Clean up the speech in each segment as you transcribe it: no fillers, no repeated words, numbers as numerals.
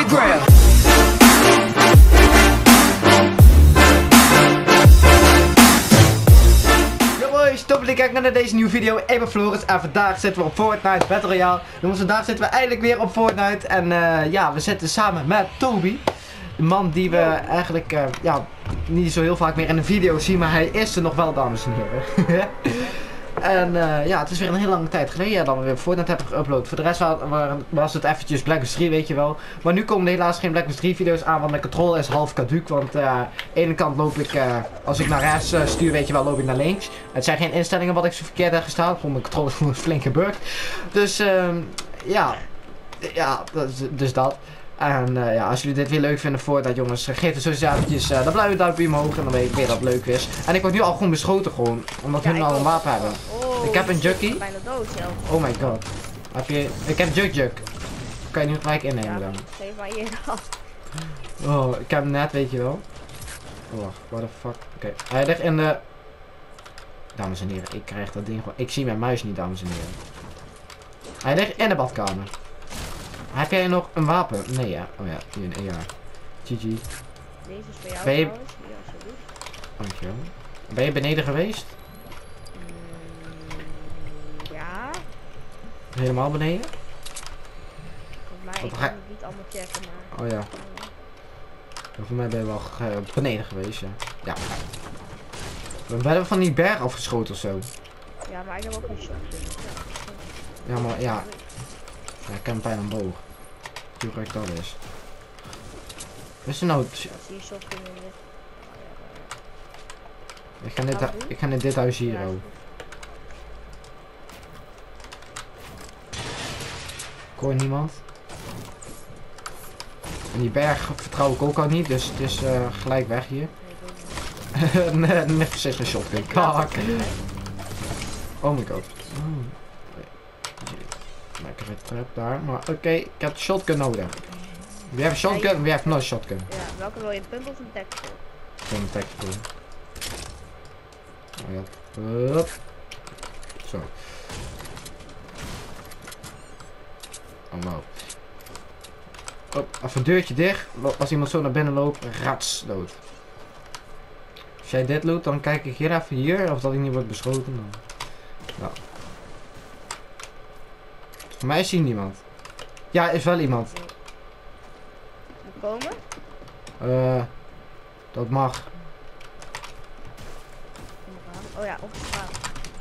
ground. Yo boys, top dat je kijkt naar deze nieuwe video. Ik ben Floris en vandaag zitten we op Fortnite Battle Royale. Dus vandaag zitten we eindelijk weer op Fortnite. En ja, we zitten samen met Toby. De man die we eigenlijk ja, niet zo heel vaak meer in de video zien, maar hij is er nog wel, dames en heren. En ja, het is weer een hele lange tijd geleden dat we weer Fortnite hebben geüpload. Voor de rest was het eventjes Black Ops 3, weet je wel. Maar nu komen er helaas geen Black Ops 3 video's aan, want mijn controle is half caduc. Want aan de ene kant loop ik, als ik naar rechts stuur, weet je wel, loop ik naar links. Het zijn geen instellingen wat ik zo verkeerd heb gestaan, gewoon mijn controle is gewoon flink gebukt. Dus ja, dus dat. En ja, als jullie dit weer leuk vinden voor dat, jongens, geef het sowieso eventjes dat blauwe duimpje omhoog en dan weet ik weer dat het leuk is. En ik word nu al gewoon beschoten gewoon, omdat hun al een wapen hebben. Oh, ik heb een Juggy. Bijna dood zelf. Oh my god. Ik heb Jug. Kan je nu gelijk innemen dan? Geef maar hier af. Oh, ik heb hem net, weet je wel. Oh, wacht, what the fuck. Oké, hij ligt in de... Dames en heren, ik krijg dat ding gewoon... Ik zie mijn muis niet, dames en heren. Hij ligt in de badkamer. Heb jij nog een wapen? Nee, ja. Oh ja, hier een AR. GG. Deze is voor jou Ben je... trouwens. Ja, alsjeblieft. Dankjewel. Ben je beneden geweest? Ja. Helemaal beneden? Volgens mij, ik kan het niet allemaal checken, maar... Oh ja. Voor mij ben je wel beneden geweest, ja. Ja. We werden van die berg afgeschoten of zo. Ja, maar ik heb ook een shotgun. Ja, maar ja. Ja, ik heb een pijn aan boog. Hoe gek dat is. Wat is er nou? Zie je shotgun in dit? Ik ga in dit huis hier ook. Ik hoor niemand. En die berg vertrouw ik ook al niet, dus het is gelijk weg hier. Nee, precies een shotgun. Kak. Oh my god. Lekker een trap daar, maar oké, ik heb de shotgun nodig. We hebben shotgun, we hebben no shotgun. Ja, welke wil je? Pump of een tactical? Geen tactical. Oh ja. Hup. Zo. Oh no. Oh, even een deurtje dicht. Als iemand zo naar binnen loopt, rats dood. Als jij dit loopt, dan kijk ik hier even hier of dat ik niet word beschoten. Dan... Ja. Voor mij zie niemand. Ja, is wel iemand. We komen? Dat mag. Oh ja, op de straat.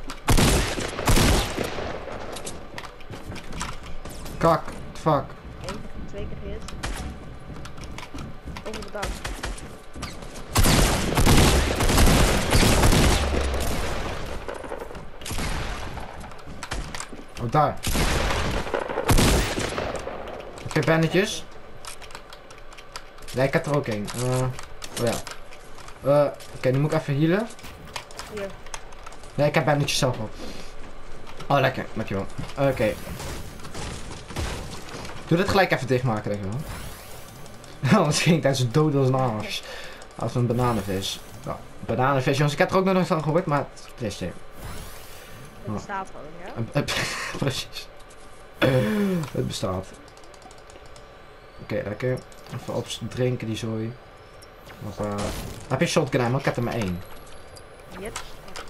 Kak, fuck. 2 keer gehit. Over de dak. Oh, daar. Oké, bandetjes. Nee, ik heb er ook één. Oh ja. Oké, nu moet ik even healen. Hier. Nee, ik heb bandetjes zelf al. Oh, lekker. Dankjewel. Oké. Doe dit gelijk even dichtmaken, dankjewel. Anders ging ik daar zo dood als een aas. Als een bananenvis. Ja, bananenvis, jongens. Ik heb er ook nog nooit van gehoord, maar het is er. Het bestaat gewoon, ja? Precies. Het bestaat. Oké, lekker. Even opdrinken die zooi. Heb je shotgun ammo? Ik heb er maar 1. Yep.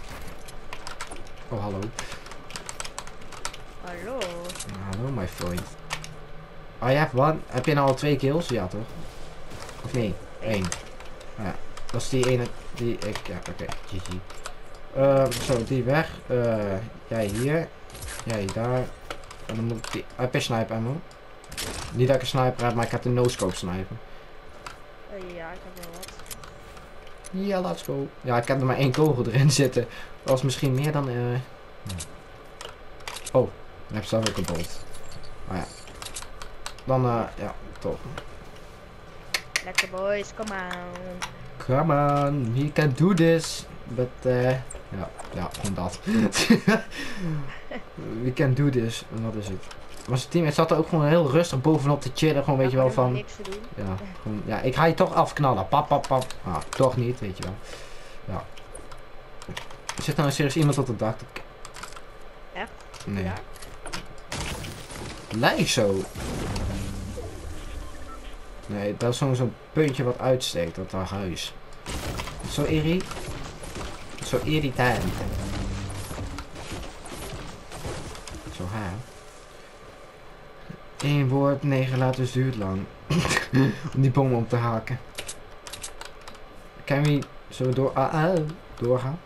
Oh, hallo. Hallo. Hallo, my friend. Oh, je hebt one. Heb je nou al 2 kills? Ja, toch? Of nee? 1. Ja, dat is die ene die ik... Ja, oké. GG. Zo, die weg. Jij hier. Jij daar. En dan moet ik die... Heb je sniper ammo? Niet dat ik een sniper heb, maar ik heb de no-scope sniper. Ja, ik heb wel wat. Ja, let's go. Ja, ik heb er maar 1 kogel erin zitten. Dat was misschien meer dan... Oh, ik heb zelf ook een bolt. Oh ja. Dan, ja, toch. Lekker boys, come on. Come on, we can do this. But, ja, gewoon dat. We can do this. En dat is het. Maar zijn teammate zat er ook gewoon heel rustig bovenop te chillen. Gewoon, weet je wel, van... Niks te doen. Ja, gewoon, ja, ik ga je toch afknallen. Pap, pap, pap. Ah, toch niet, weet je wel. Ja. Er zit nou serieus iemand op het dak. Echt? Nee. Ja? Lijkt zo. Nee, dat is zo'n puntje wat uitsteekt, dat huis. Zo Zo irritant. Zo hè. 1 woord, 9 letters duurt lang. Om die boom op te haken. Kan we zo doorgaan?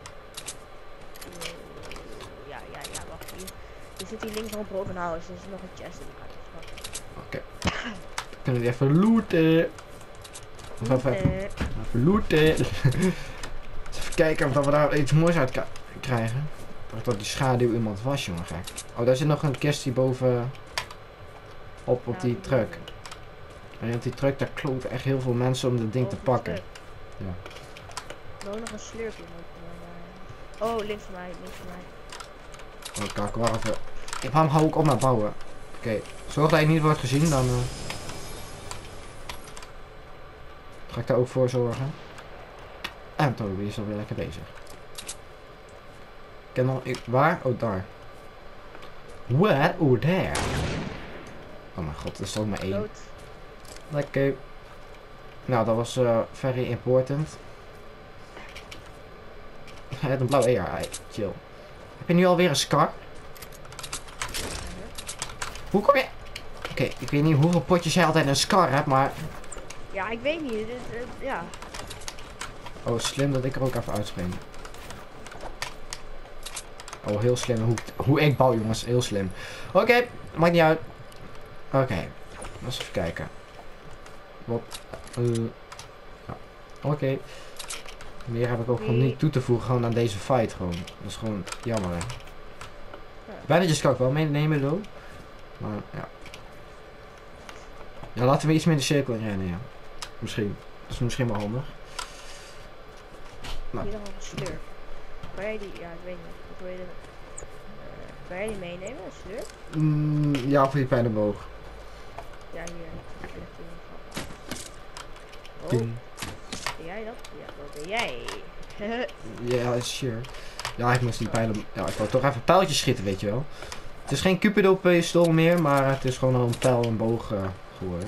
Ja, wacht hier. Er zit hier links nog een broken house, er is nog een chest in de kant. Oké. Kunnen we die even looten? Of even looten. Even kijken of we daar iets moois uit krijgen. Dat die schaduw iemand was, jongen, gek. Oh, daar zit nog een kist hierboven op die truck. En op die truck, daar kloten echt heel veel mensen om dit ding te pakken. Ja. Nou, nog een slurpje. Oh, links van mij. Oh, kijk, wacht even. Waarom hou ik op met bouwen? Oké, zorg dat je niet wordt gezien, dan ga ik daar ook voor zorgen. En Toby is alweer lekker bezig. Ik ken nog... waar? Oh, daar. Where? Oh, there. Oh mijn god, er is toch maar 1. Lekker. Nou, dat was very important. Het een blauw AR, chill. Heb je nu alweer een scar? Hoe kom je... Oké, ik weet niet hoeveel potjes jij altijd een scar hebt, maar... Ja, ik weet niet. Ja. Oh, slim dat ik er ook even uitspring. Oh, heel slim hoe ik bouw, jongens. Heel slim. Oké, maakt niet uit. Oké, eens even kijken. Wat? Ja. Oké. Meer heb ik ook gewoon niet toe te voegen gewoon aan deze fight gewoon. Dat is gewoon jammer, hè. Bandages kan ik wel meenemen, though. Maar, ja. Ja, laten we iets meer in de cirkel rennen, ja. Misschien. Dat is misschien wel handig. Nou. Hier nog een slurp. Kan jij die... Ja, ik weet niet. Hoe heet het? Kan jij die meenemen, een slurp? Ja, voor die pijne boog. Ja, hier. Oh. Ben jij dat? Ja, dat ben jij. Ja, sure. Ja, ik moest die pijlen... Ja, ik wou toch even pijltjes schieten, weet je wel. Het is geen Cupido pistool meer, maar het is gewoon een pijl en boog geworden.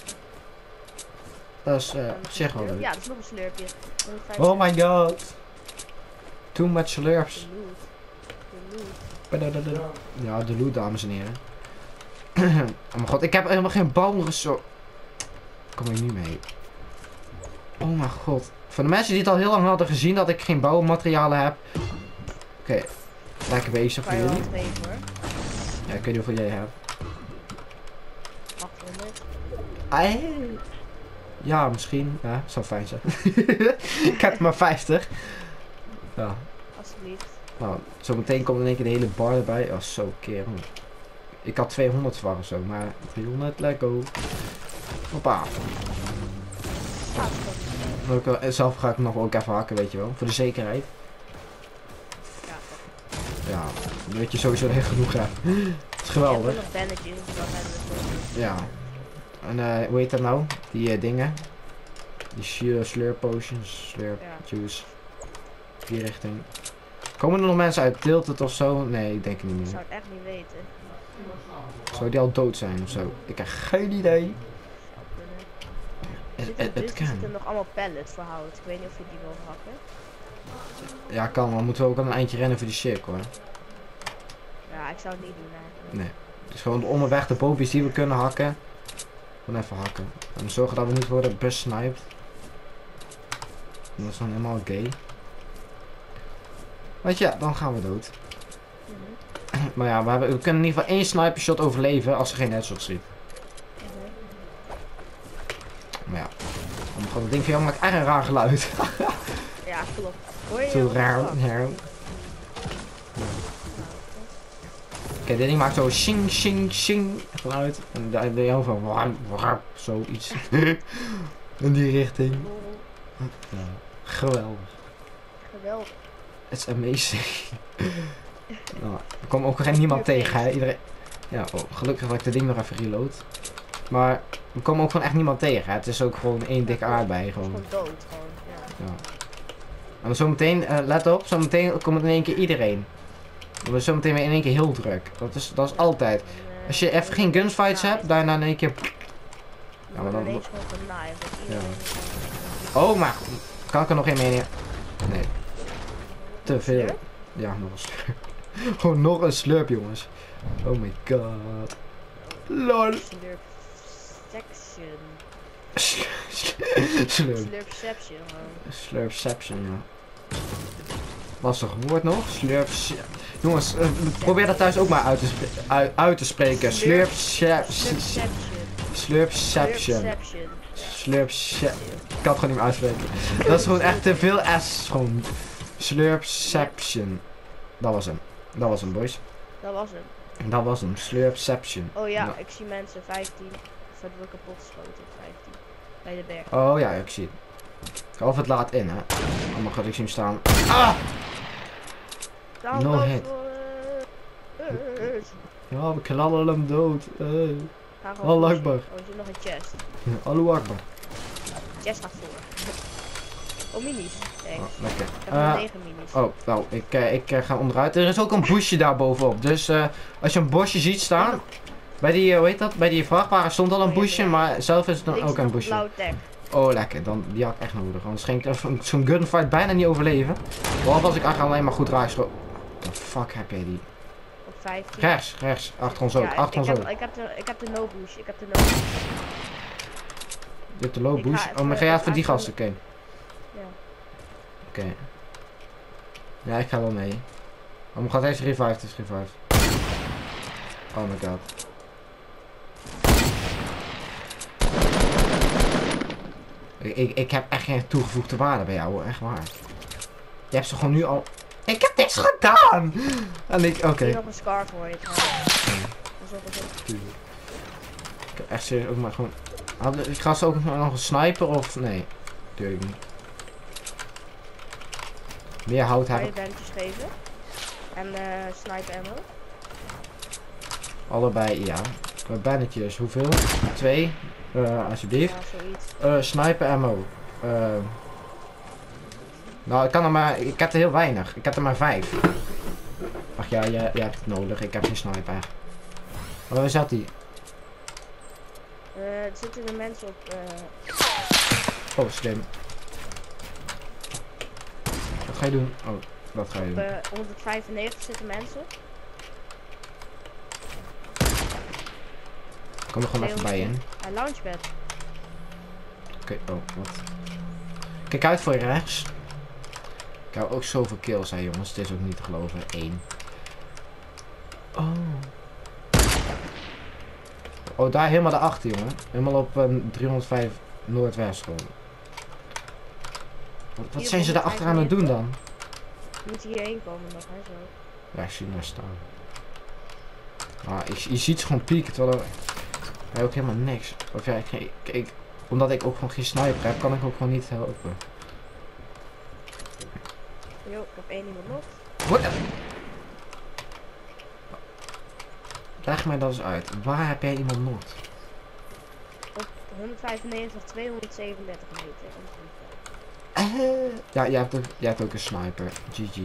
Dat is zeg wel leuk. Ja, dat is nog een slurpje. Oh my god. Too much slurps. Ja, de loot, dames en heren. Oh mijn god, ik heb helemaal geen bouwresort. Kom hier nu mee. Oh mijn god. Voor de mensen die het al heel lang hadden gezien dat ik geen bouwmaterialen heb. Oké, lekker bezig voor jullie. Ja, ik weet niet hoeveel jij hebt. 800. Ja, misschien. Ja, zou fijn zijn. Ik heb maar 50. Ja. Alsjeblieft. Nou, zometeen komt in één keer de hele bar erbij. Oh, zo kerel. Ik had 200 zwaar of zo, maar 300, let go. Hoppa. Zelf ga ik nog ook even hakken, weet je wel. Voor de zekerheid. Ja, dat je sowieso heel genoeg hebt. Het is geweldig. Ja. En hoe heet dat nou? Die dingen. Die slurp potions, slurp juice. Die richting. Komen er nog mensen uit Tilted of zo? Nee, ik denk het niet meer. Ik zou het echt niet weten. Zou die al dood zijn of zo? Ik heb geen idee. Het kan. Er zitten nog allemaal pallets voor hout. Ik weet niet of je die wil hakken. Ja, kan, maar moeten we ook al een eindje rennen voor die cirkel, hè? Ja, ik zou het niet doen eigenlijk. Nee. Dus gewoon onderweg de boven's die we kunnen hakken. Gewoon even hakken. En zorgen dat we niet worden besniped. Dat is dan helemaal gay. Weet je, ja, dan gaan we dood. Maar ja, we kunnen in ieder geval 1 sniper shot overleven als er geen headshot schiet. Maar ja. Oh mijn god, dat ding van jou maakt echt een raar geluid. Ja, klopt. Hoor je zo raar. Kijk, dit ding maakt zo shing shing shing geluid. En daar ben je heel van warm, zoiets. In die richting. Ja, geweldig. Geweldig. It's amazing. Nou, er komt ook geen niemand tegen, hè. Iedereen... Ja, oh, gelukkig dat ik de ding nog even reload. Maar er komt ook gewoon echt niemand tegen, hè. Het is ook gewoon één dikke aardbei. Gewoon. Het is gewoon dood, gewoon. Ja. En dan zometeen, let op, zometeen komt in één keer iedereen. Dan is zometeen weer in één keer heel druk. Dat is altijd. Als je even geen gunfights hebt, daarna in één keer... Ja, maar dan... ineens gewoon genaaid. Dat Ja. iedereen... Oh, maar kan ik er nog één mee neer? Nee. Te veel. Slurp? Ja, nog een slurp. Gewoon nog een slurp, jongens. Oh my god. LOL. Slurp section. Slurp. Slurpception gewoon. Slurpception, ja. Lastig woord nog. Slurp. Jongens, probeer dat thuis ook maar uit te spreken. Slurpception. Slurpception. Slurpception. Ik kan het gewoon niet meer uitspreken. Dat is gewoon echt te veel S. Gewoon. Slurpception. Dat was hem. Dat was hem, boys. Dat was hem. Dat was hem. Slurpception. Oh ja, Ja. ik zie mensen 15. Of het wordt kapot geschoten. 15. Bij de berg. Oh ja, ik zie het. Of het laat in, hè. Oh mijn god, ik zie hem staan. Ah! No hit. Ja, we knallen hem dood. Ga Allah gewoon pushen. Akbar. Oh, er zit nog een chest. Allahu Akbar. Chest gaat voor. Oh, minis. Thanks. Oh, lekker. Ik heb nog 9 minis. Oh, nou, ik ga onderuit. Er is ook een busje daar bovenop. Dus als je een bosje ziet staan. Bij die, hoe heet dat? Bij die vrachtwagen stond al een busje, maar zelf is het dan Links ook een nog busje. blauw tag. Oh, lekker. Dan, die had ik echt nodig. Anders ging ik zo'n gunfight bijna niet overleven. Behalve als ik echt alleen maar goed raakschot. What the fuck heb jij die? Op 15. Rechts. Achter ons ook. Ja, Achter ons ook. ik heb de no push. Ik heb de no push. Je hebt de low Ik boost. ga Oh, maar even- ga jij het voor ik die ga gasten? Oké. Ja. Oké. Ja, ik ga wel mee. Oh, maar gaat deze revived? Is revived. Oh my god. Ik heb echt geen toegevoegde waarde bij jou, hoor. Echt waar. Je hebt ze gewoon nu al... Ik heb niks gedaan! En ik... Oké. Hier nog een scar voor je trouwens. Dat is ook wel goed. Ik heb echt serieus ook maar gewoon... Ik ga ze ook nog een sniper of... Nee. Tuurlijk niet. Meer hout Kan heb je ik. bandjes geven? En sniper ammo? Allebei, ja. Bannetjes, hoeveel? 2. Alsjeblieft. Ja, zoiets. Sniper ammo. Nou, ik kan er maar... Ik heb er heel weinig. Ik heb er maar 5. Ach ja, jij hebt het nodig. Ik heb geen sniper. Oh, waar zat die? Er zitten er mensen op. Oh, slim. Wat ga je doen? Oh, wat ga je doen? 195 zitten mensen. Kom er gewoon even bij in. Launchpad. Oké, oh, wat? Kijk uit voor je rechts. Ik hou ook zoveel kills, hè jongens. Het is ook niet te geloven. 1. Oh. Oh, daar helemaal daarachter, jongen. Helemaal op 305 Noordwest gewoon. Wat Hier zijn ze daar achteraan het doen dan? Je moet hierheen komen nog, hè, zo. Ja, ik zie hem daar staan. Ah, je ziet ze gewoon pieken, terwijl hij ook helemaal niks. Of ja, omdat ik ook gewoon geen sniper heb, kan ik ook gewoon niet helpen. Yo, ik heb 1 iemand nog. Wat? Leg mij dat eens uit. Waar heb jij iemand nog? Op 195, 237 meter. Ja, jij hebt ook een sniper. GG.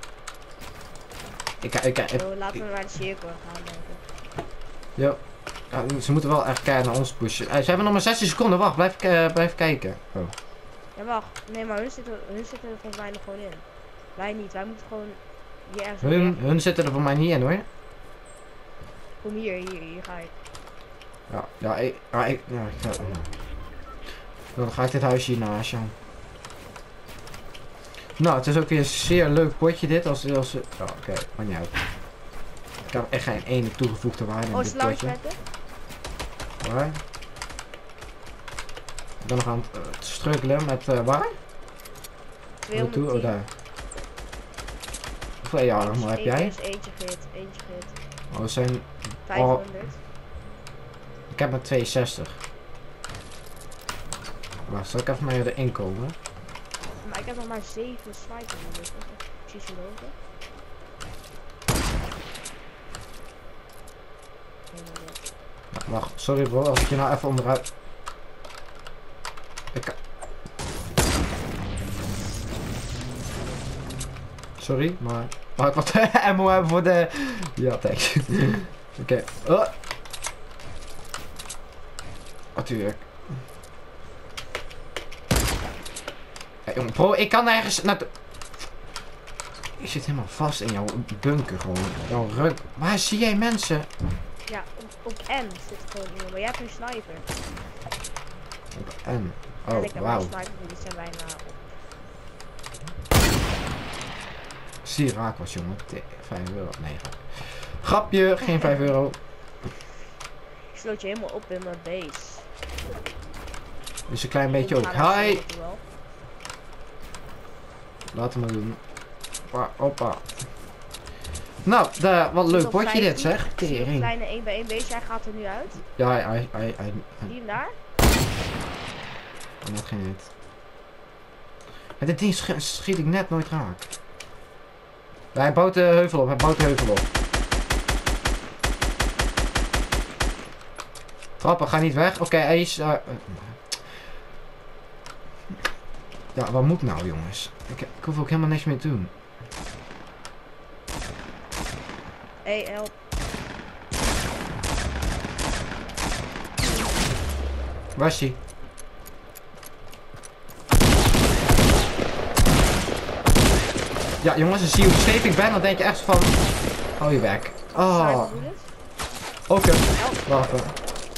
Zo, laten we naar de cirkel gaan, denk ik. Ja. Ja, ze moeten wel echt keihard naar ons pushen. Ze hebben nog maar 16 seconden. Wacht, blijf kijken. Oh. Ja, wacht. Nee, maar hun zitten er volgens mij nog gewoon in. Wij niet. Wij moeten gewoon hier ergens Hun zitten er voor mij niet in, hoor. Kom hier ga ik. Ja, ik ga... Dan ga ik dit huisje hier naast jou. Nou, het is ook weer een zeer leuk potje dit. Ja, oké, maar niet uit. Ik heb echt geen ene toegevoegde waarde in dit potje. Waar? Ik ben nog aan het struggelen met waar? 210. Oh, daar. Hoeveel armor heb jij? Eentje gehit. Oh, het zijn... 500. Ik heb maar 62. Wacht, zal ik even naar je erin komen? Maar ik heb nog maar 7 sniper dus dat is echt precies gelopen. Wacht, sorry bro, als ik je nou even onderuit... Sorry, maar... Mag ik wat ammo hebben voor de... Ja, thanks. Oké. Natuurlijk. Hey, jongen, bro, ik kan ergens naar de... Ik zit helemaal vast in jouw bunker gewoon. Jouw rug. Waar zie jij mensen? Ja, op M zit gewoon iemand, maar jij hebt een sniper. Op M. En Oh, ik heb wauw. een sniper, die zijn bijna op. Zie je raak was, jongen. 5 euro. Nee, grapje, geen 5 euro. Ik sloot je helemaal op in mijn base. Dus een klein beetje ook. Hi! Laten we maar doen. Hoppa, hoppa. Nou, wat leuk potje dit zeg. Een Tering. kleine 1 bij 1 base, hij gaat er nu uit. Ja, hij Die hem daar? dat ging niet. Maar dit ding schiet ik net nooit raak. Ja, hij bouwt de heuvel op, hij bouwt de heuvel op. Trappen, ga niet weg. Oké, hij is... Ja, wat moet nou jongens? Ik hoef ook helemaal niks meer te doen. Hey, help. Waar is hij? Ja jongens, als je ziet hoe scheef ik ben, dan denk je echt van... Oh, je werk. Oh. Oké. Wacht even.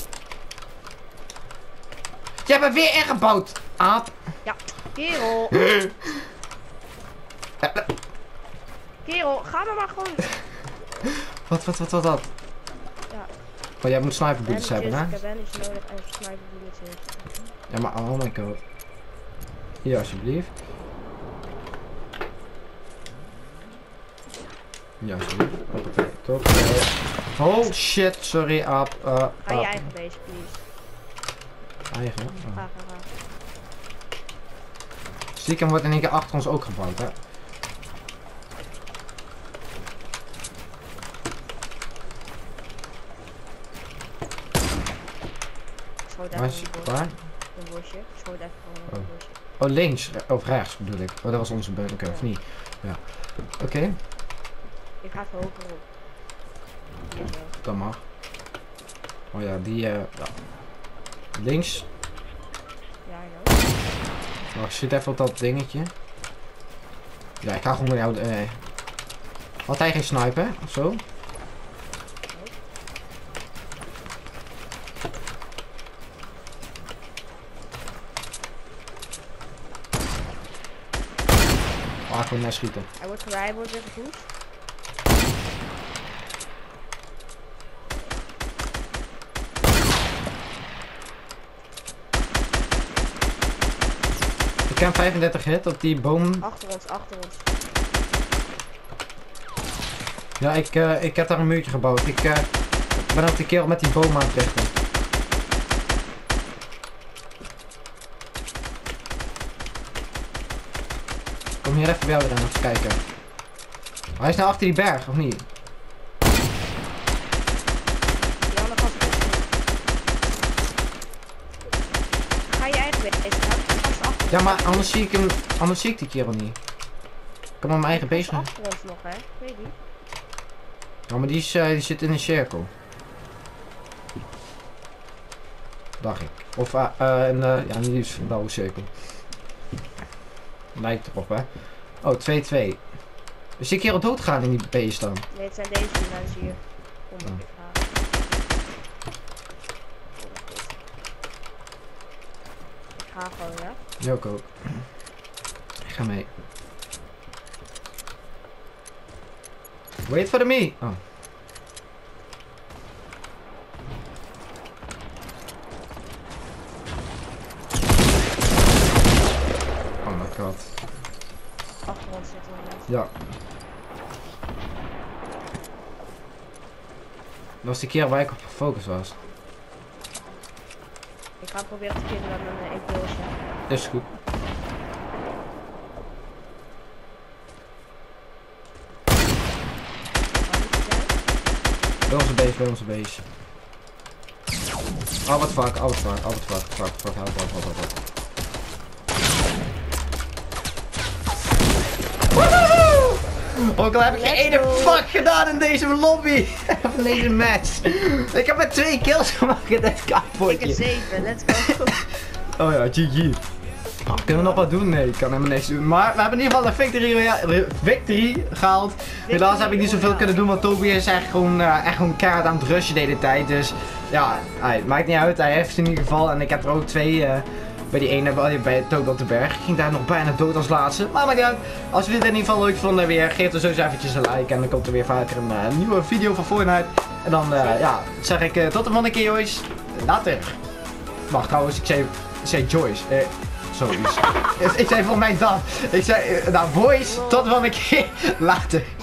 Je hebt er weer ingebouwd, aap. Ja, kerel. Kerel, ga dan maar gewoon. Wat dat? Ja. Oh, jij moet sniper bullets hebben, hè? Ik heb bandage nodig en sniper bullets heeft. Ja, maar oh my god. Hier, alsjeblieft. Ja, alsjeblieft. Hoppakee, top. Oh shit, sorry, aap. Ga je eigen base, please. Eigen? Oh. Ga. Stiekem wordt in één keer achter ons ook gebouwd, hè? Waar is waar? Een bosje. Ik schoot even gewoon een bosje. Oh, links. Of rechts bedoel ik. Oh, dat was onze bunker, of niet? Ja. Oké. Ik ga even hoger op. Hier zo. Dat mag. Oh ja, die ja. Links. Ja, I know. Wacht, zit even op dat dingetje. Ja, ik ga gewoon met jou... Had hij geen sniper, of zo? Oh, ik wil naar schieten. Hij wordt weer gepusht. Ik heb 35 hit op die boom. Achter ons. Ja, ik heb daar een muurtje gebouwd. Ik ben op die kerel met die boom aan het vechten. Kom hier even bij jou dan even kijken. Hij is nou achter die berg, of niet? Die andere kant pushen. Ga je eigen base. Ja, maar anders zie ik hem, anders zie ik die kerel niet. Ik kan maar mijn eigen base doen. Achter ons nog, hè? Ik weet niet. Ja, maar die zit in een cirkel. Dacht ik. Of ja, niet eens een blauwe cirkel. Lijkt erop, hè. Oh, 2-2. Is die kerel doodgaan in die base dan? Nee, het zijn deze mensen hier. Kom, Oh. ik ga. Ik ga gewoon, ja. Joko. Ik ga mee. Wait for me. Oh. Oh my god. Achter ons zitten we net. Ja. Dat was die keer waar ik op gefocust was. Ik ga proberen te killen met een impulsje. Is goed. Bij onze base. Oh, wat fuck, help. Woehoe! Ook al heb ik geen ene fuck gedaan in deze lobby. af in deze match. Ik heb maar 2 kills gemaakt in dit Ik heb kapotje. 7, let's go. Oh ja, GG. Oh, kunnen we nog wat doen? Nee, ik kan helemaal niks doen. Maar we hebben in ieder geval een victory gehaald. Helaas heb ik niet zoveel kunnen doen, want Toby is echt gewoon keihard aan het rushen de hele tijd. Dus ja, het maakt niet uit. Hij heeft in ieder geval. En ik heb er ook 2 bij die ene bij Toby op de berg. Ik ging daar nog bijna dood als laatste. Maar maakt niet uit. Als jullie het in ieder geval leuk vonden weer, geef er sowieso eventjes een like. En dan komt er weer vaker een nieuwe video van Fortnite. En dan ja, zeg ik tot de volgende keer, jongens. Later. Wacht trouwens, ik zei Joyce. Zoiets. Ik zei volgens mij dat. Ik zei, nou boys, tot de volgende keer. Later.